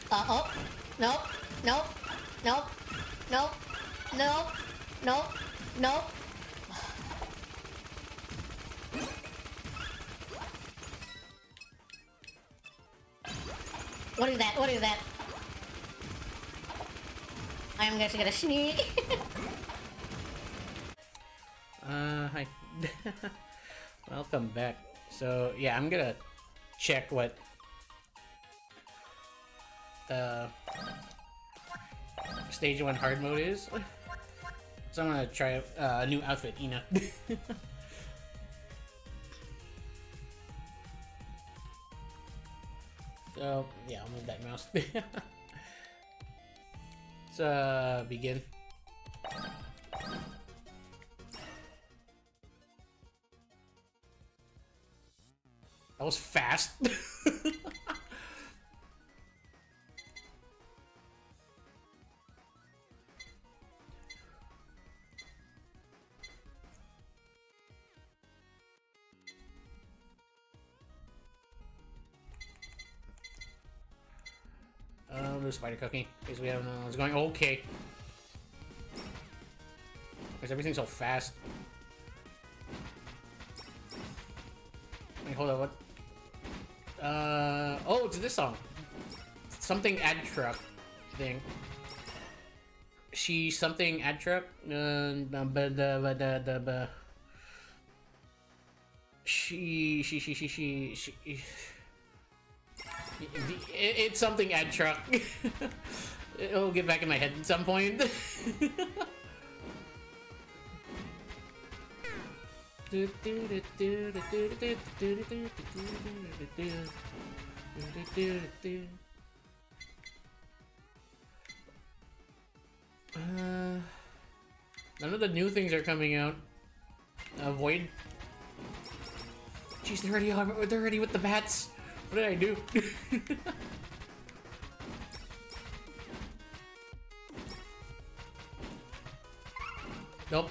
Oh. Nope. Nope. Nope. Nope. Nope. Nope. Nope. What is that? What is that? I'm just gonna sneak. Hi. Welcome back. So, yeah, I'm gonna check what Stage 1 hard mode is. So I'm gonna try a new outfit, you know. So, yeah, I'll move that mouse. Let's begin. That was fast. The spider cooking, because we haven't know what's going. Okay. Because everything's so fast. Wait, hold on, what? Oh, it's this song. Something ad truck thing. She something ad truck. She. It's something ad truck. It'll get back in my head at some point. None of the new things are coming out. Void. Jeez, they're already with the bats. What did I do? Nope.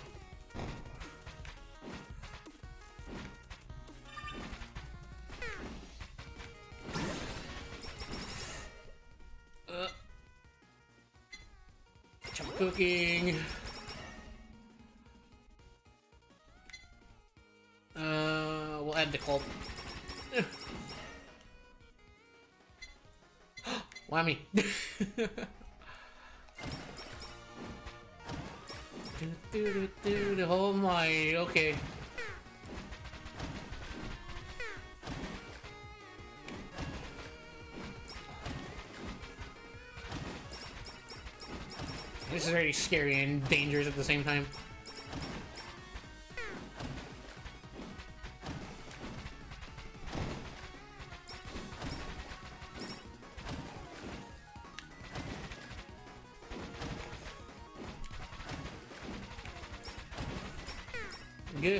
Chop cooking. We'll add the cult. Whammy. Oh my, okay. This is already scary and dangerous at the same time. Good.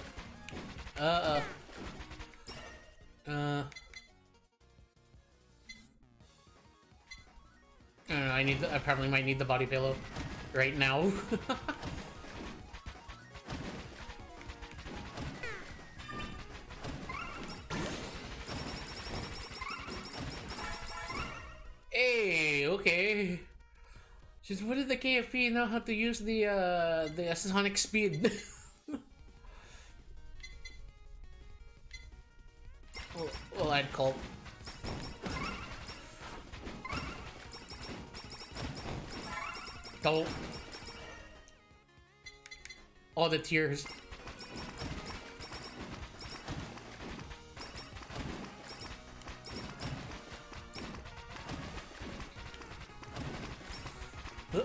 I don't know, I probably might need the body pillow right now. Hey, okay. Just what did the KFP know how to use the sonic speed? We'll add cult. Don't. All the tears. Huh?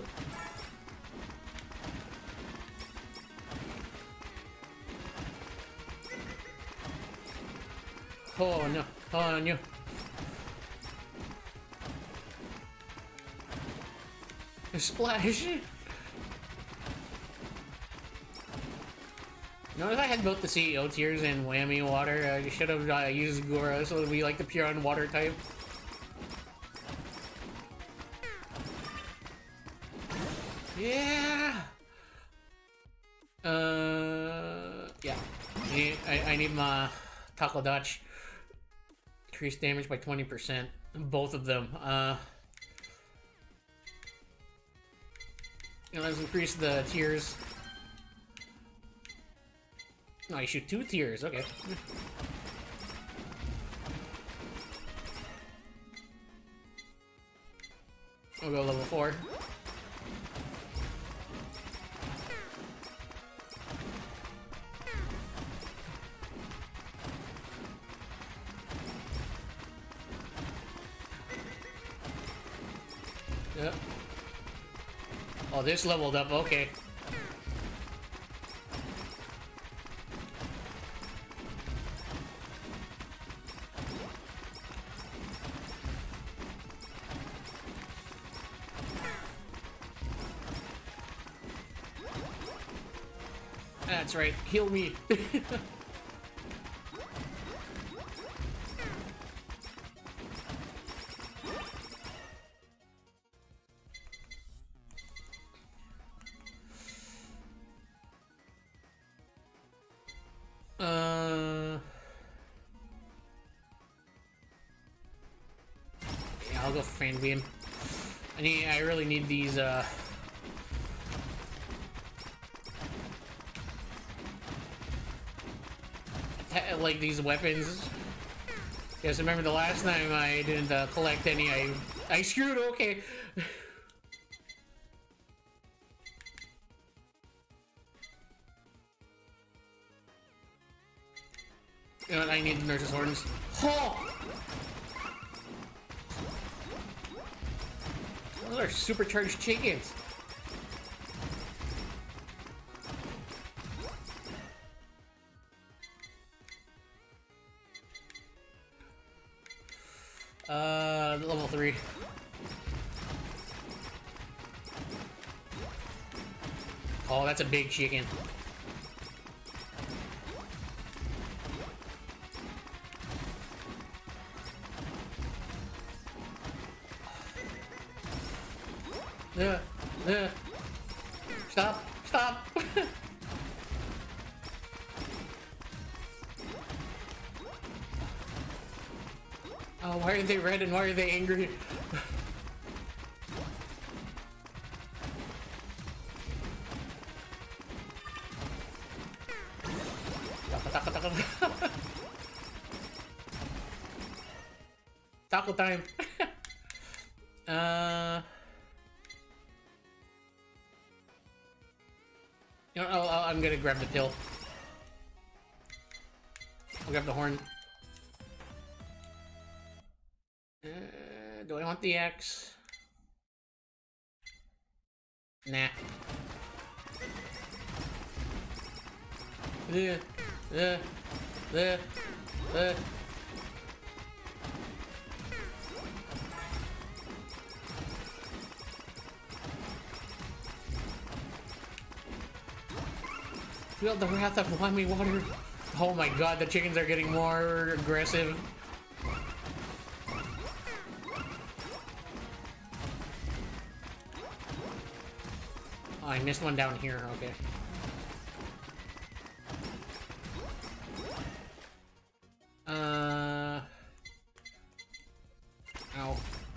Oh no, oh no. A splash. Notice I had both the CEO tears and whammy water. I should have used Gora so we like the pure on water type. Yeah. Yeah. I need my Taco Dutch. Increase damage by 20%. Both of them. let's increase the tiers. No, you shoot 2 tiers. Okay. We'll go level 4. Yep. Oh, this leveled up. Okay. That's right. Heal me. Yeah, I'll go for Fan Beam. I really need these, like these weapons. Yes, remember the last time I didn't collect any, I screwed. Okay. You know what? I need the nurse's horns. Oh! Those are supercharged chickens. Level 3. Oh, that's a big chicken. Stop! Stop! Oh, why are they red and why are they angry? Taco time. You know, I'm gonna grab the pill. I'll grab the horn. Do I want the X? Nah. Uh. Feel the wrath of Whammy Water. Oh my god, the chickens are getting more aggressive. Oh, I missed one down here. Okay. Ow.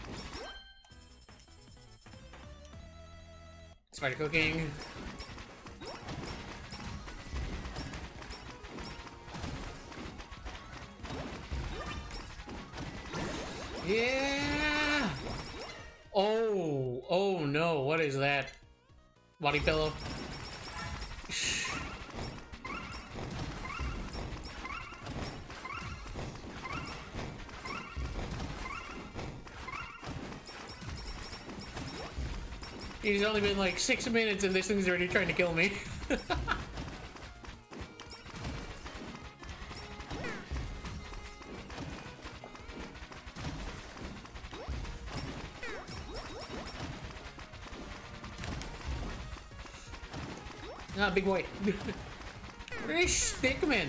Spider cooking. Yeah! Oh no, what is that? Body pillow. He's only been like 6 minutes and this thing's already trying to kill me. Ah, big boy. Where's Stickman?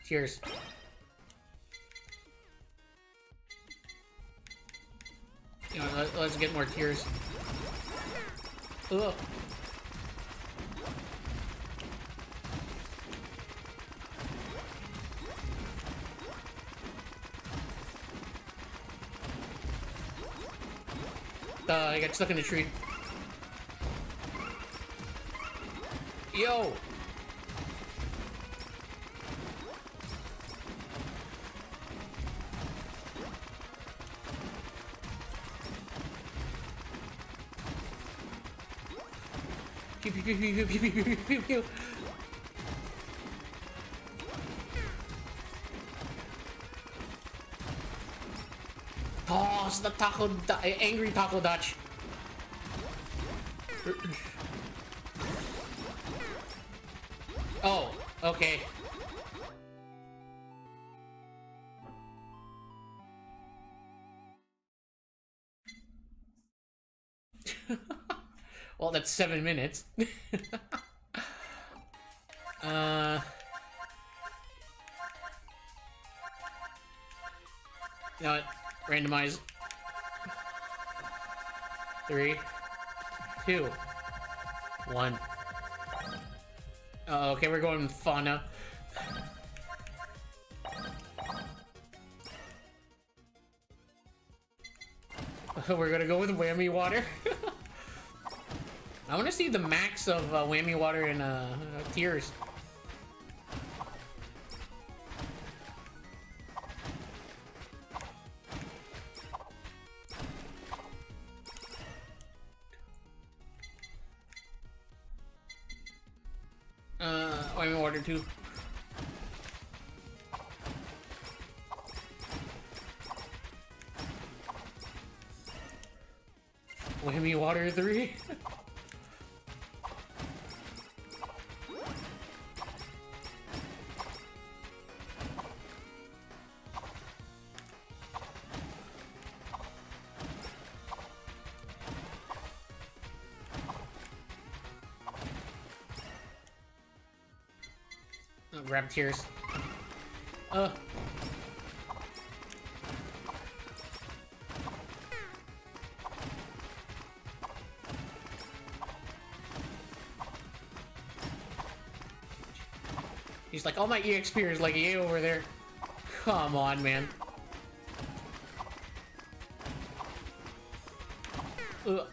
Cheers. You know, let's get more tears. Ugh. I got stuck in a tree. Yo! Pew, pew, pew, pew, pew, pew, pew, pew, pew. Oh, it's the angry taco Dutch. Oh, okay. Well, that's 7 minutes. You know what? Randomize. 3, 2, 1. Oh, okay, we're going fauna. We're gonna go with whammy water. I want to see the max of whammy water and tears. Whammy water too. Whammy water 3. Grab tears. He's like, all my EXP is like EA over there. Come on, man. Ugh.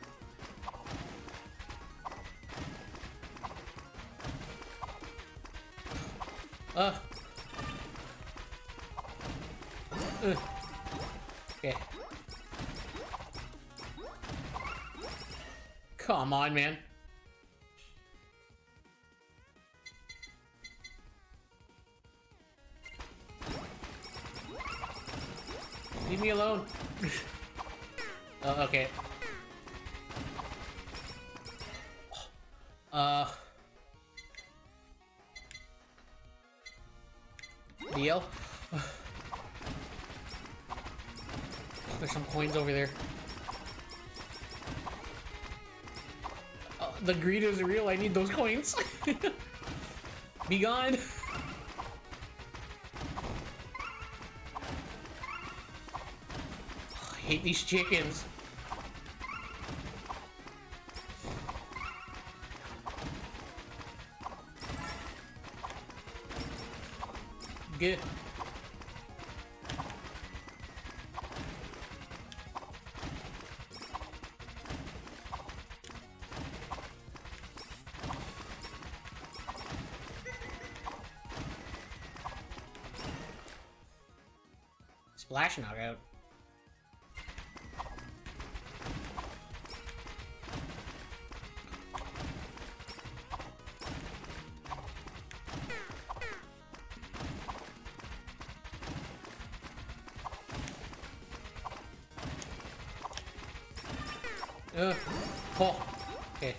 Okay. Come on, man. Leave me alone. Okay. Deal. There's some coins over there. The greed is real. I need those coins. Be gone. I hate these chickens. Good. Splash knockout. Oh, okay.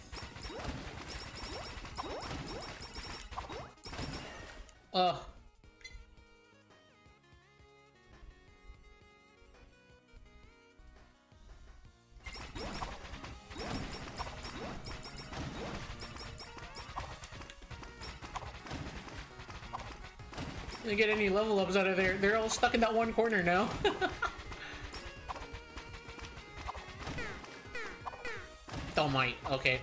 Didn't get any level ups out of there. They're all stuck in that one corner now. Oh my, okay.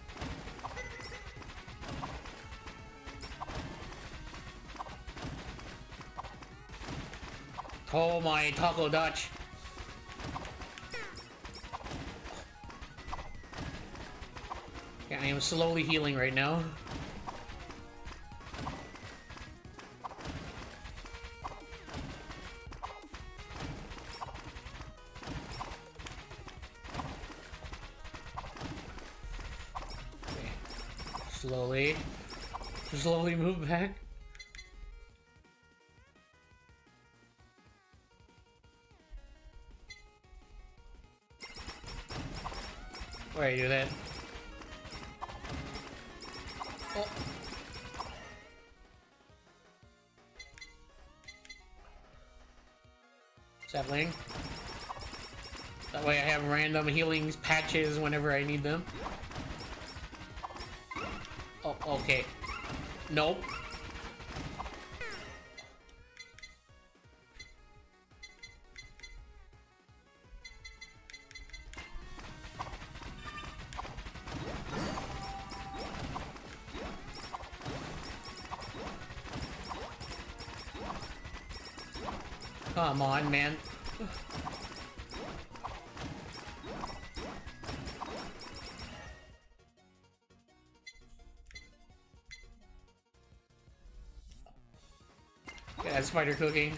Oh my, Taco Dutch. Yeah, I am slowly healing right now. Okay. Slowly move back. Why do you do that? Oh. Sapling. That way I have random healing patches whenever I need them. Oh, okay. Nope. Come on, man. Yeah, spider cooking.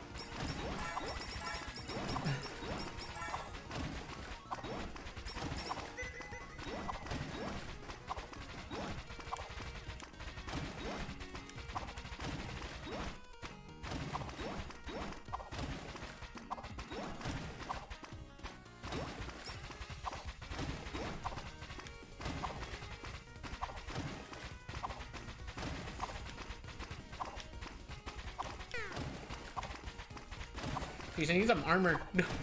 Jeez, I need some armor.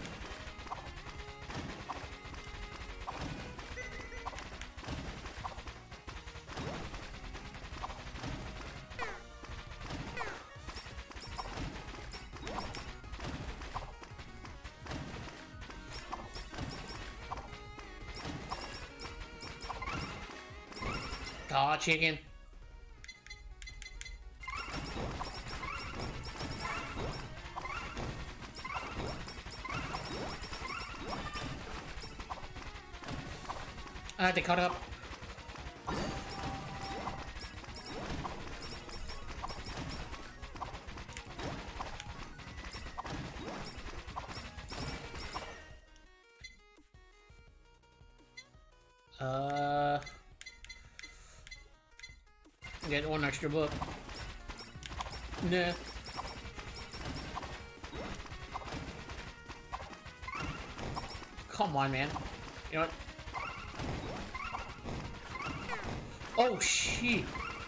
Aw, chicken. They caught up. Get one extra book. Nah. Come on, man. You know what? Oh, shit.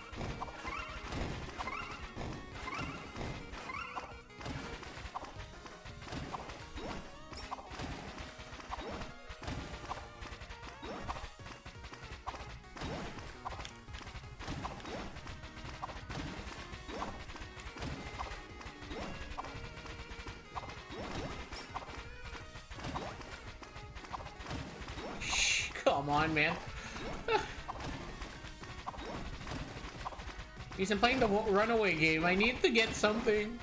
Come on, man. He's playing the runaway game. I need to get something.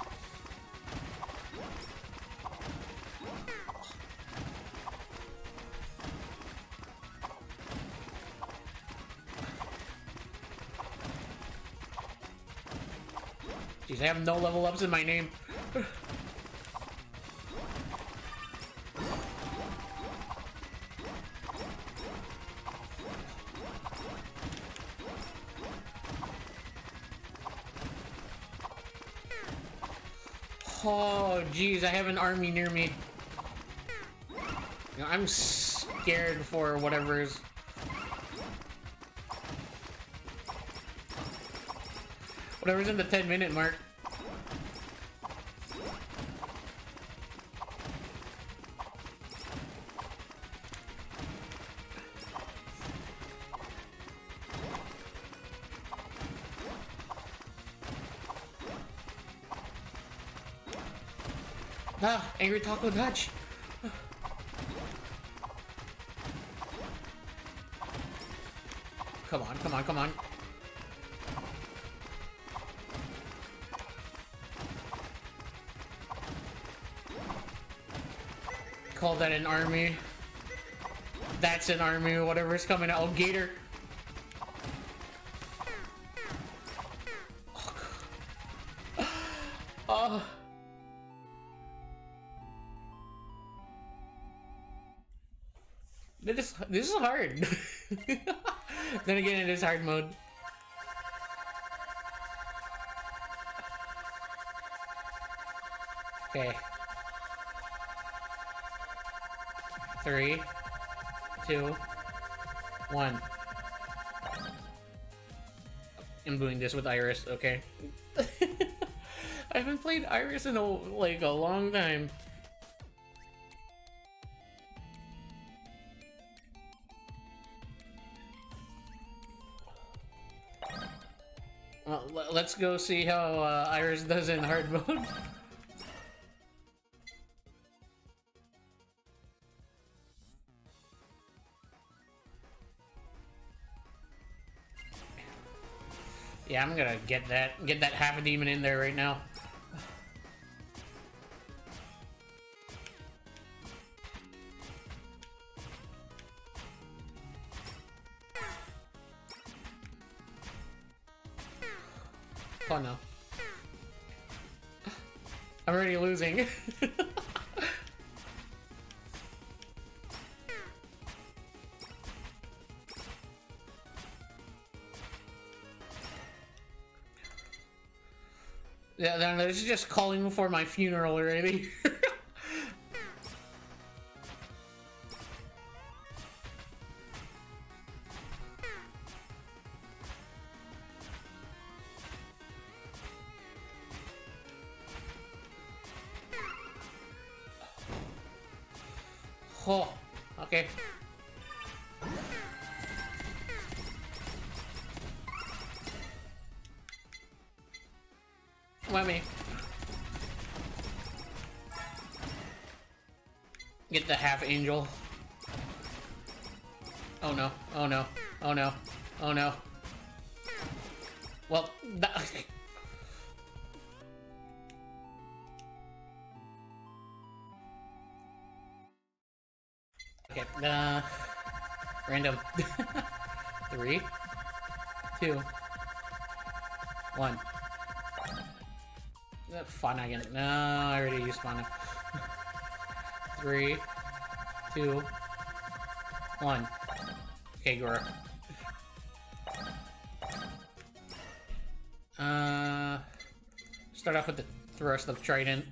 Jeez, I have no level ups in my name. Oh, jeez, I have an army near me. You know, I'm scared for whatever's... whatever's in the 10-minute mark. Ah, angry taco dodge. Come on, come on, come on. Call that an army. That's an army, whatever's coming out. Oh, Gator. Oh. This is hard. Then again, it is hard mode. Okay. 3, 2, 1. I'm doing this with Iris, okay? I haven't played Iris in a long time. Well, let's go see how Iris does in hard mode. Yeah, I'm gonna get that half a demon in there right now. Oh no. I'm already losing. Yeah, then it's just calling for my funeral already. Oh, okay. Whammy. Get the half angel. Oh no, oh no, oh no, oh no. Well, okay, random. 3, 2, 1. Fauna again. No, I already used fauna. 3, 2, 1. Okay, Gora. Start off with the thrust of Trident.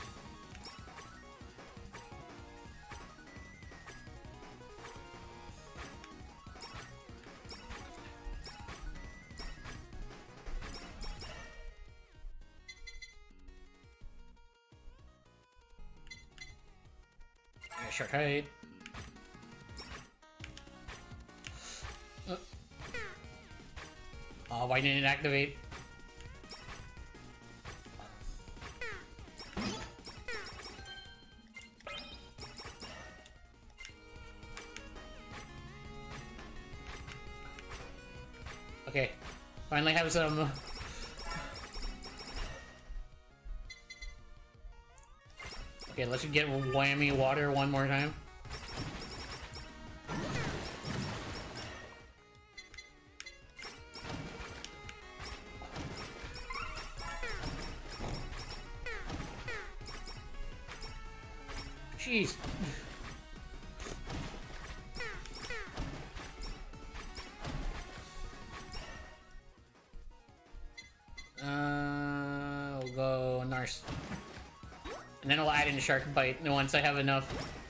Short height. Oh, why didn't it activate? Okay, finally have some. Okay, let's get whammy water one more time. Jeez. We'll go Nars. And then I'll add in Shark Bite once I have enough.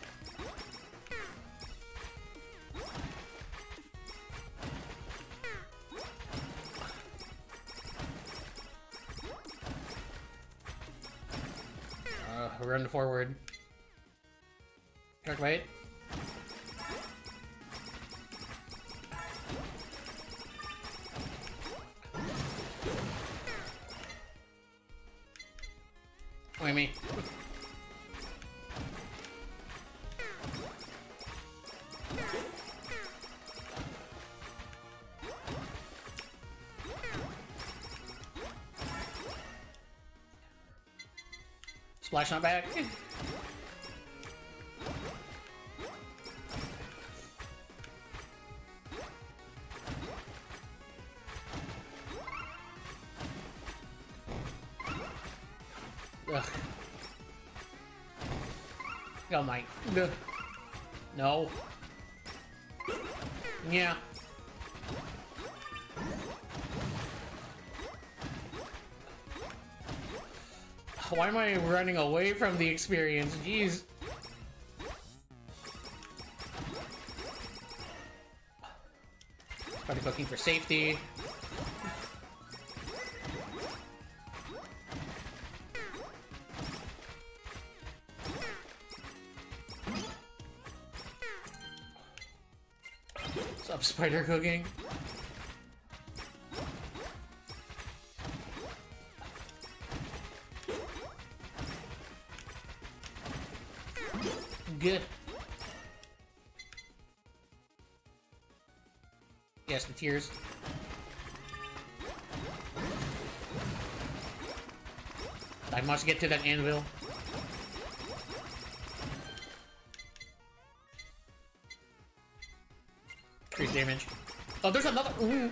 Run forward. Shark Bite. Wait me. Splash not back. Ugh. Oh my. Ugh. No. Yeah. Why am I running away from the experience? Jeez. Started cooking for safety. What's up, spider cooking? Good. Yes, the tears. I must get to that anvil. Increase damage. Oh, there's another. Ooh.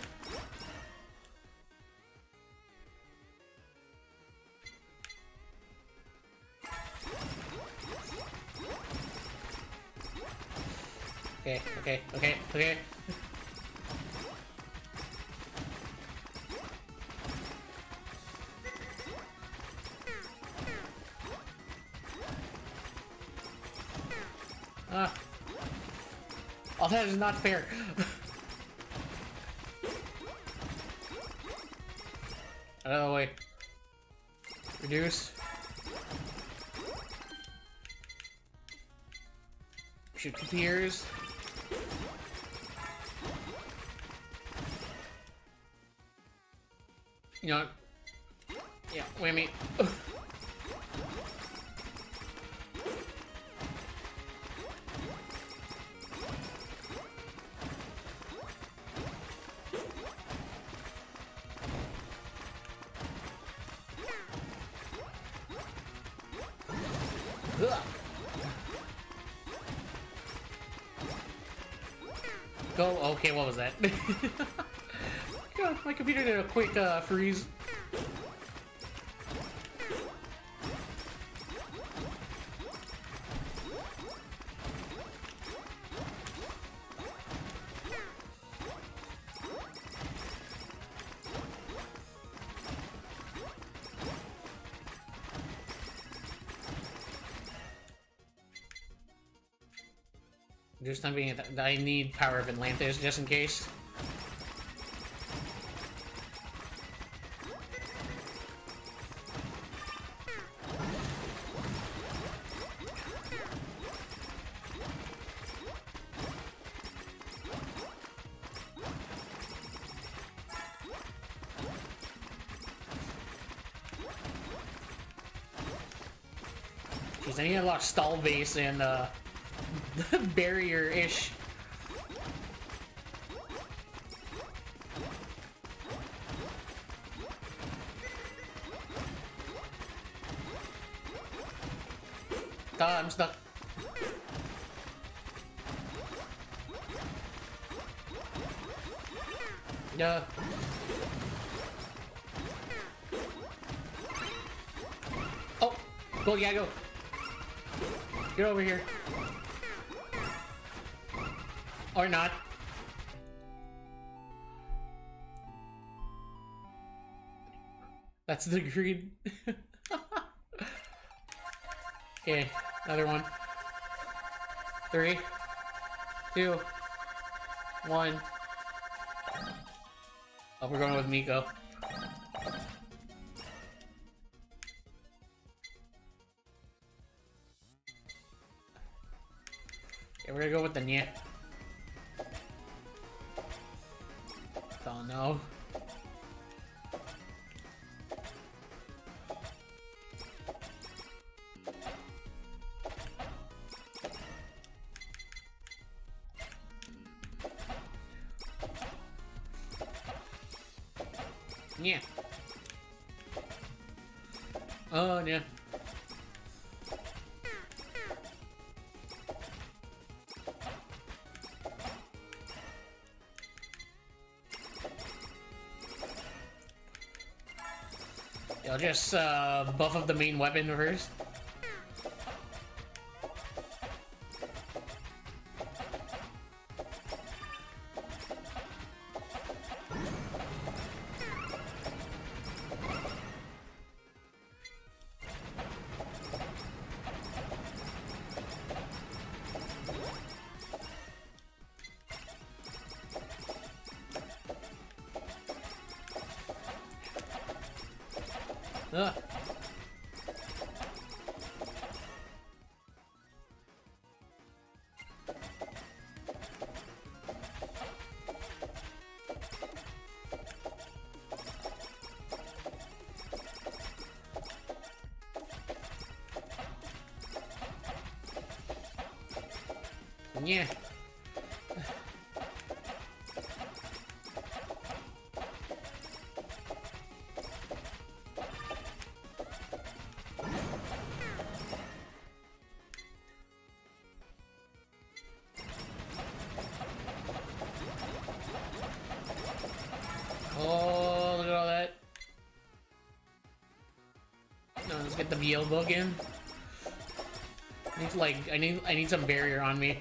Okay. Ah. Oh, that is not fair. Out of the way. Reduce. Shoot the tears. You know, yeah, whammy. Go. Okay, what was that? God, my computer did a quick freeze. Just not being that I need Power of Atlantis just in case. Jeez, I need a lot of stall base and barrier-ish. I'm stuck. Yeah. Oh, go, yeah, go. Get over here. Or not. That's the green. Okay, another one. 3, 2, 1. Oh, we're going with Miko. Yeah, we're gonna go with the Nya. Oh no. Yeah. Oh, yeah. I'll just buff up the main weapon first. Ugh. Yeah. Oh, look at all that. No, let's get the VL book in. I need to, like, I need some barrier on me.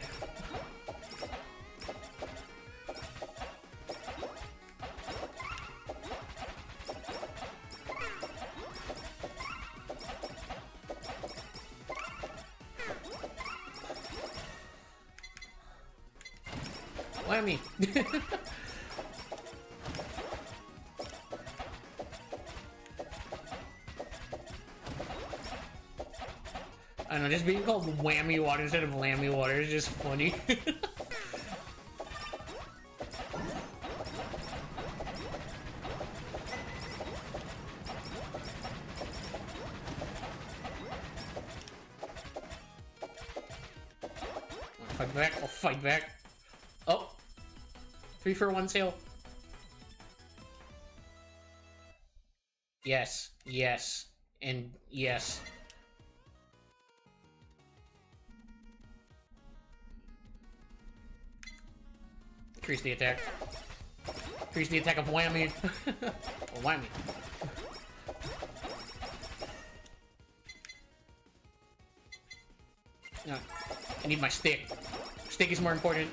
Whammy. I don't know, just being called whammy water instead of lammy water is just funny. Fight back, I'll fight back. Oh! 3 for 1 sale. Yes, yes, and yes. Increase the attack. Increase the attack of whammy. Or whammy. No, I need my stick. Stick is more important.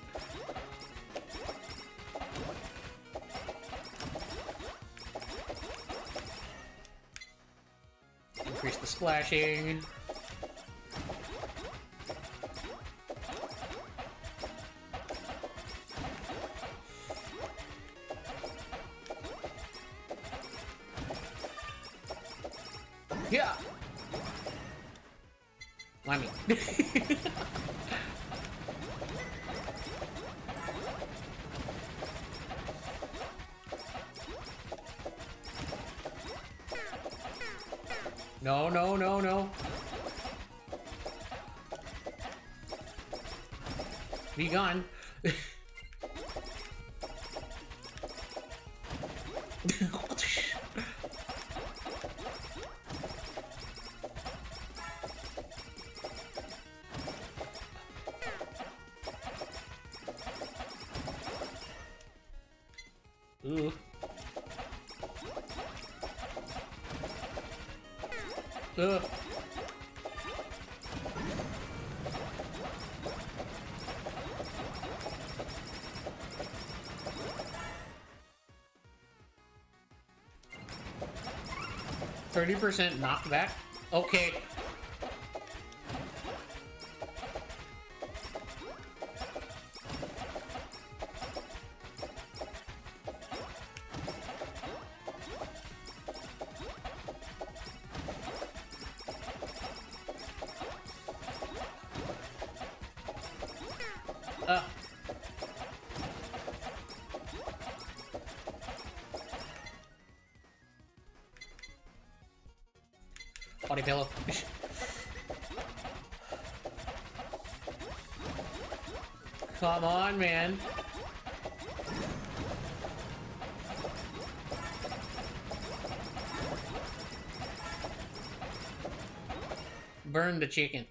Increase the splashing. Yeah. Whammy. No, no, no, no. Be gone. Ooh. 30% knockback? Okay. Body pillow. Come on, man. Burn the chicken.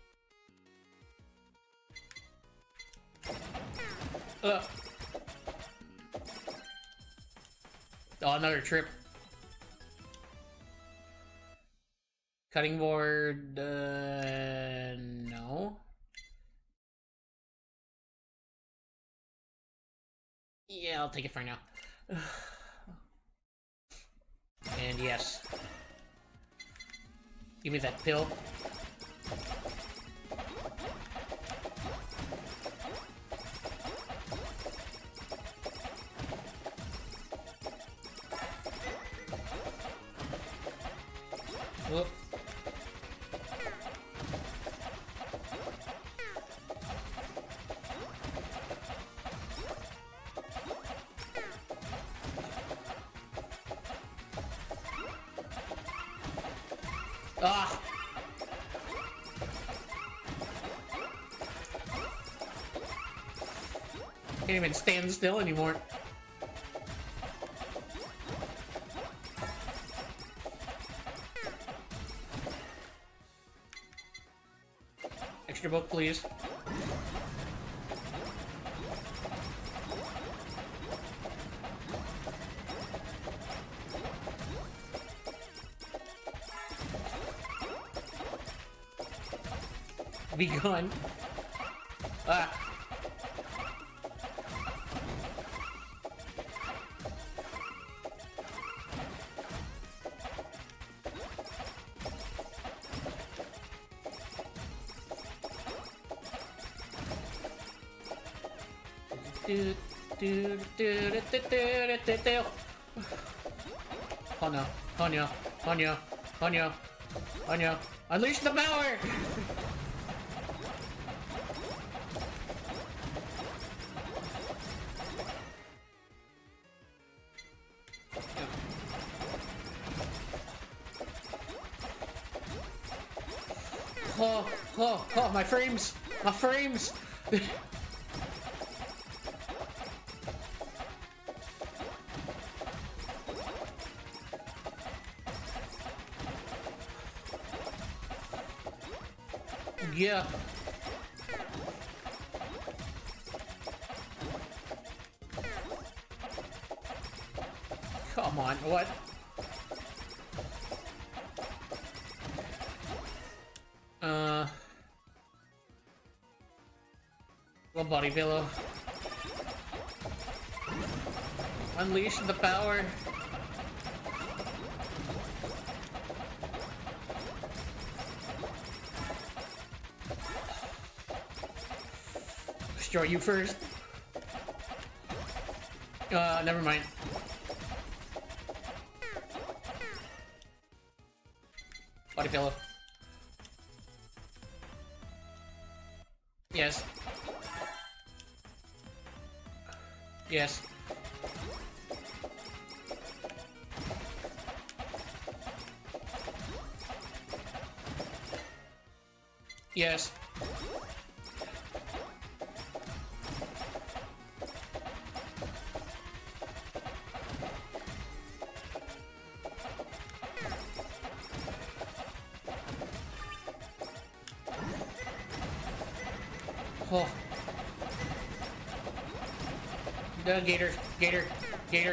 Oh, another trip. Cutting board, no. Yeah, I'll take it for now. And yes. Give me that pill. Whoop. Ah! Can't even stand still anymore. Extra book, please. Be gone. Ah. Oh no, oh no, oh no, oh no, oh no. Unleash the power! Oh, oh, oh, my frames! My frames! Yeah. Come on, what? Well, body pillow. Unleash the power. Destroy you first. Never mind. Body pillow. Yes. Yes. Yes. Oh. Gator, Gator, Gator.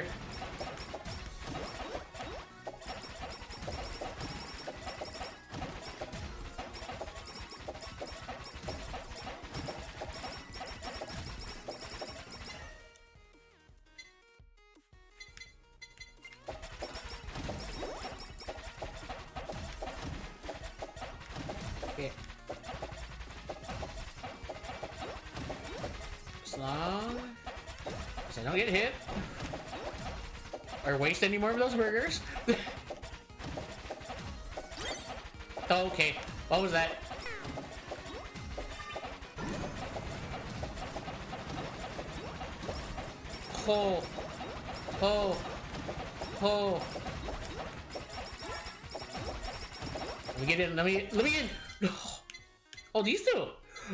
Okay. As long as I don't get hit or waste any more of those burgers. Okay, what was that? Oh, oh, oh. Let me get in. Let me in. Oh, these two.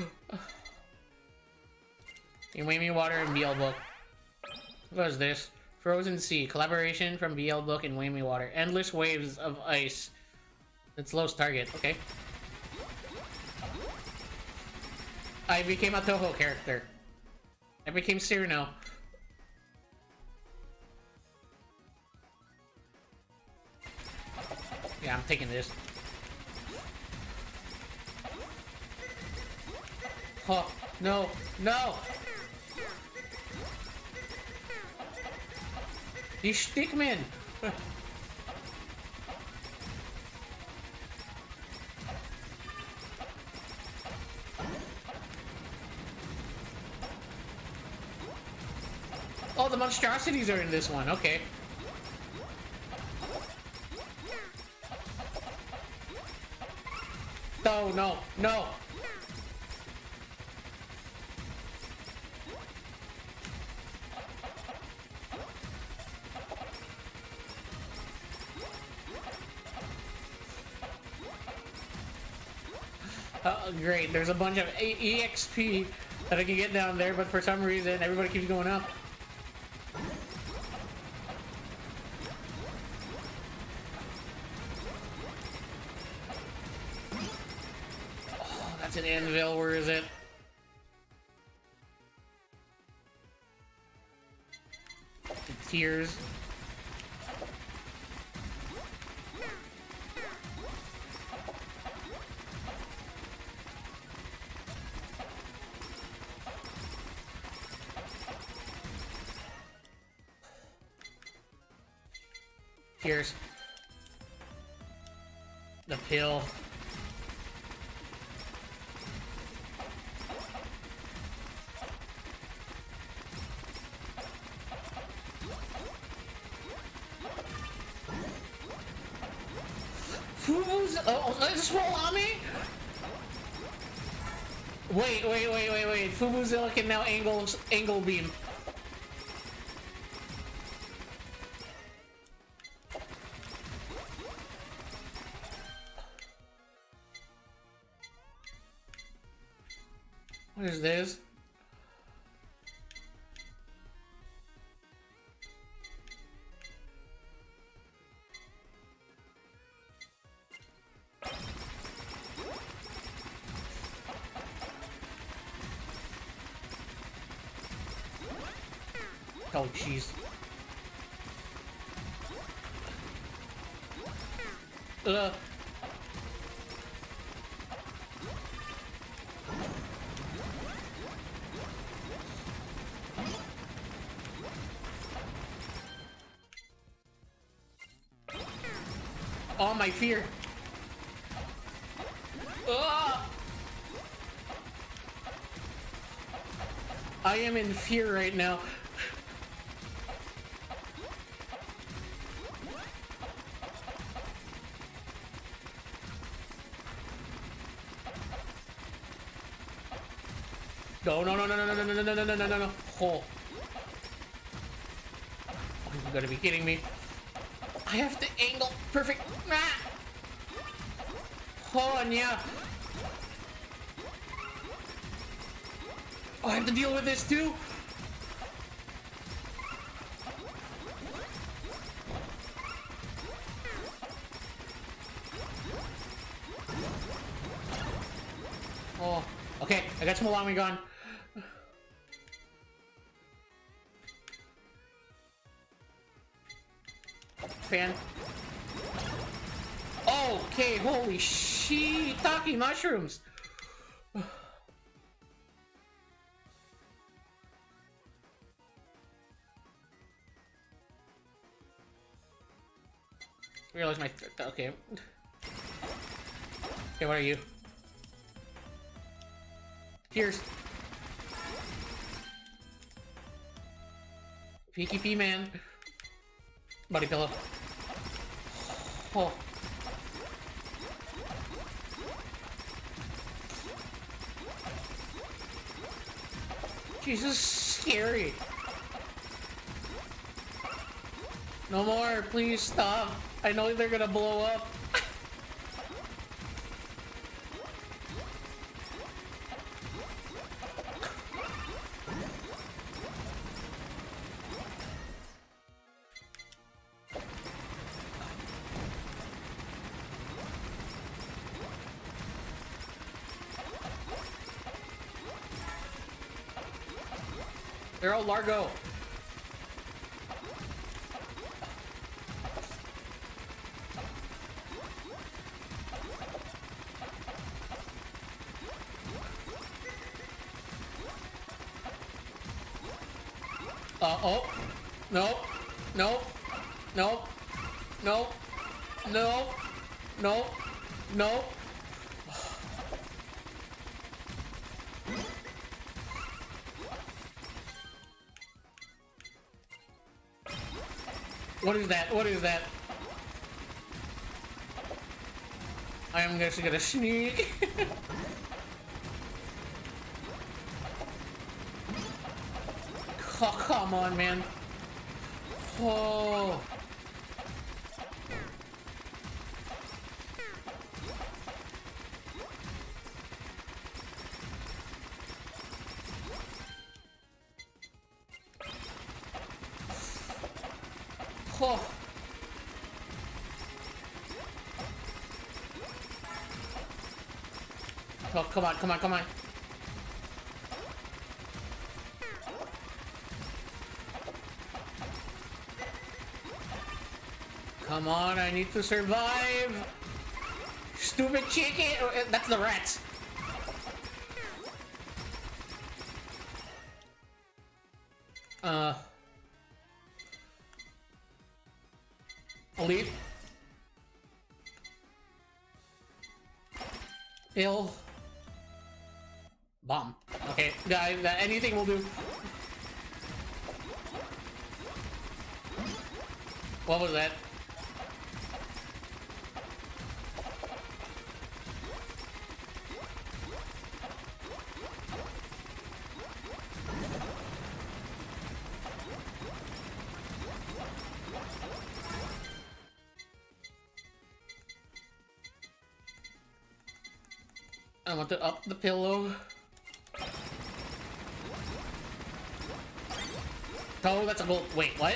In Whammy Water and BL Book. What is this? Frozen Sea. Collaboration from BL Book and Whammy Water. Endless waves of ice. It's Low's target. Okay. I became a Toho character. I became Cyrano. Yeah, I'm taking this. Oh, no, no! These stickmen! Oh, the monstrosities are in this one, okay. No, no, no! Great, there's a bunch of EXP that I can get down there, but for some reason, everybody keeps going up. Oh, that's an anvil, where is it? The tears. Here's the pill. Who's this roll on me? Wait. Fumuzilla can now angle beam. What is this? Oh, jeez. Oh, my fear. I am in fear right now. No. Oh. You gotta be kidding me. I have to angle perfect. Ah! Oh, and yeah. Oh, I have to deal with this too. Oh, okay. I got some alarming gun. Fan. Okay, holy shiitake mushrooms. Realize my okay. Okay, what are you? Here's PKP man. Body pillow. Oh. Jesus, scary. No more, please stop. I know they're gonna blow up. They're all Largo. Oh. No. No. No. No. No. No. No. What is that? What is that? I am just gonna sneak. Oh, come on, man. Oh. Oh. Oh, come on, come on, come on. Come on, I need to survive. Stupid chicken. Oh, that's the rats. Leave. Ill. Bomb. Okay, guys, anything will do. What was that? I want to up the pillow. Oh, that's a gold. Wait, what?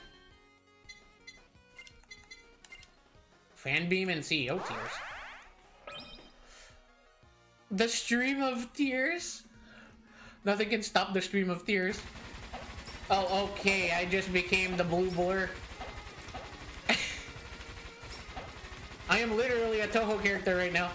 Fan beam and CEO tears. The stream of tears? Nothing can stop the stream of tears. Oh, okay. I just became the blue blur. I am literally a Toho character right now.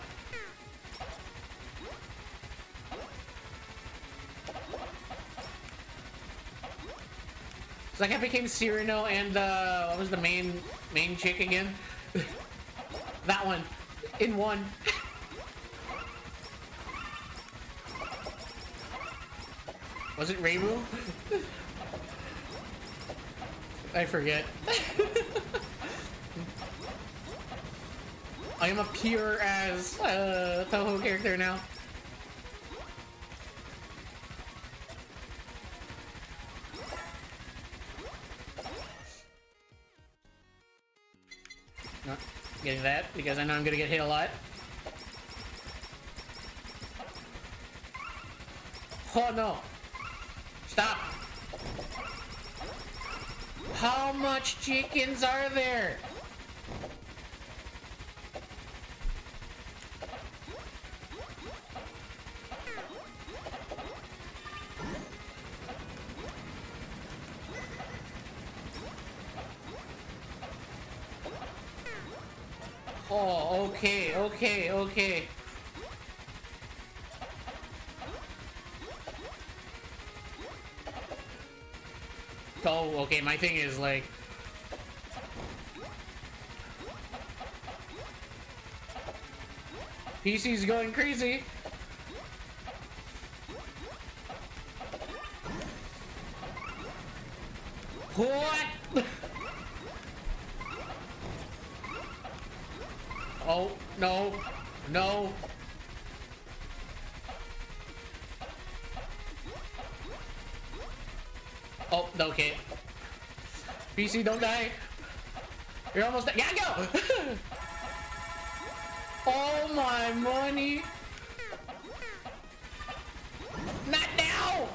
It's like I became Cyrano and what was the main chick again? That one. In one. Was it Reimu? I forget. I am a pure as Toho character now. Not getting that because I know I'm gonna get hit a lot. Oh no! Stop! How much chickens are there? Oh, okay, okay, okay. Oh, okay, my thing is like... PC's going crazy. What? Oh, no, no. Oh, okay. PC, don't die. You're almost dead. Yeah, go! Oh my money. Not now!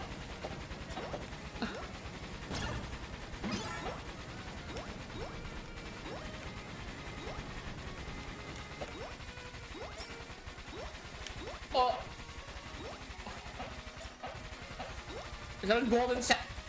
Oh. Is that a golden set?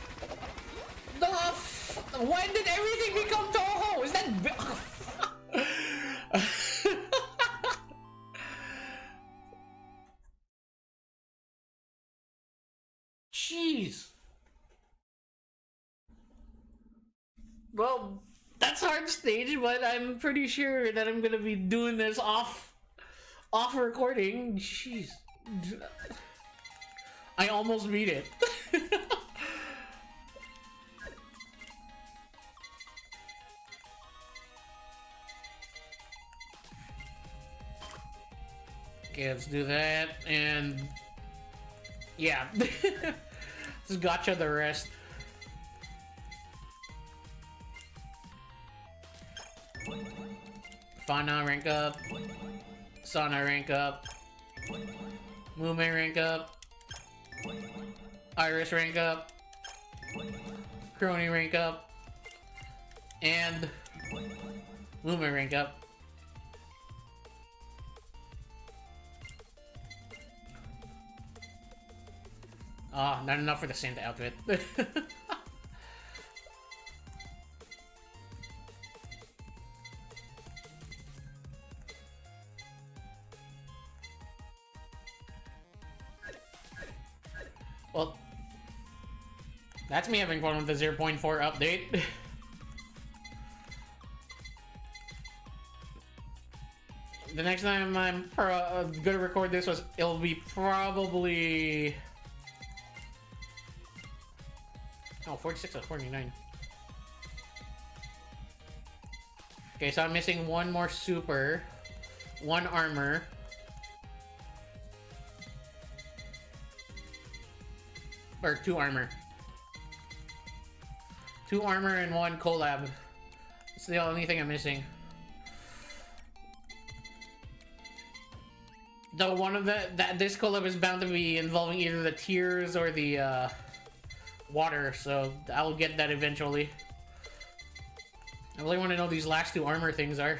When did everything become Toho? Is that... Jeez. Well, that's hard stage, but I'm pretty sure that I'm gonna be doing this off recording. Jeez. I almost beat it. Okay, let's do that, and yeah, just gotcha the rest. Fauna rank up, Sauna rank up, Mume rank up, Iris rank up, Crony rank up, and Mume rank up. Oh, not enough for the Santa outfit. Well, that's me having fun with the 0.4 update. The next time I'm gonna record this it'll be probably... Oh, 46 or 49. Okay, so I'm missing one more super, one armor, or two armor. Two armor and one collab. It's the only thing I'm missing. Though one of this collab is bound to be involving either the tears or the water, so I'll get that eventually. I really want to know these last two armor things are.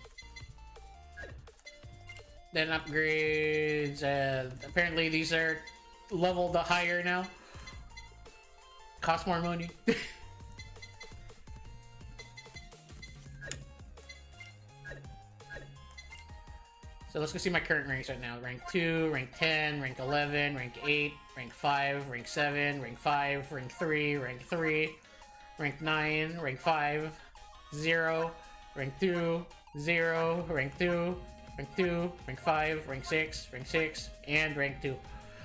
Then upgrades, apparently these are leveled higher now. Cost more money. So let's go see my current ranks right now. Rank 2, rank 10, rank 11, rank 8, rank 5, rank 7, rank 5, rank 3, rank 3, rank 9, rank 5, 0, rank 2, 0, rank 2, rank 2, rank 5, rank 6, and rank 2.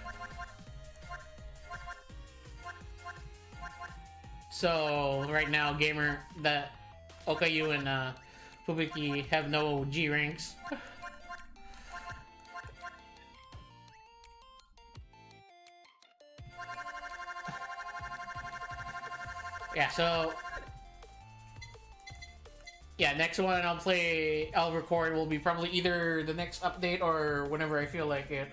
So right now, gamer, that Okayu and Fubuki have no G ranks. Yeah, so yeah, next one I'll record will be probably either the next update or whenever I feel like it.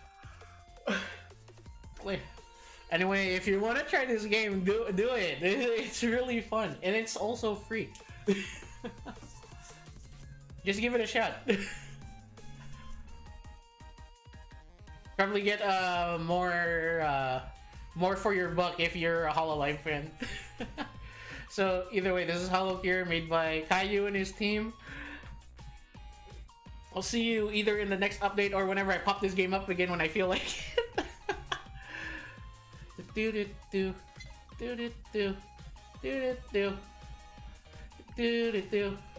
Anyway, if you want to try this game, do it. It's really fun, and it's also free. Just give it a shot. Probably get more for your buck if you're a HoloLive fan. So either way, this is HoloCure made by Caillou and his team. I'll see you either in the next update or whenever I pop this game up again when I feel like it. Do do do do do do do do do do do.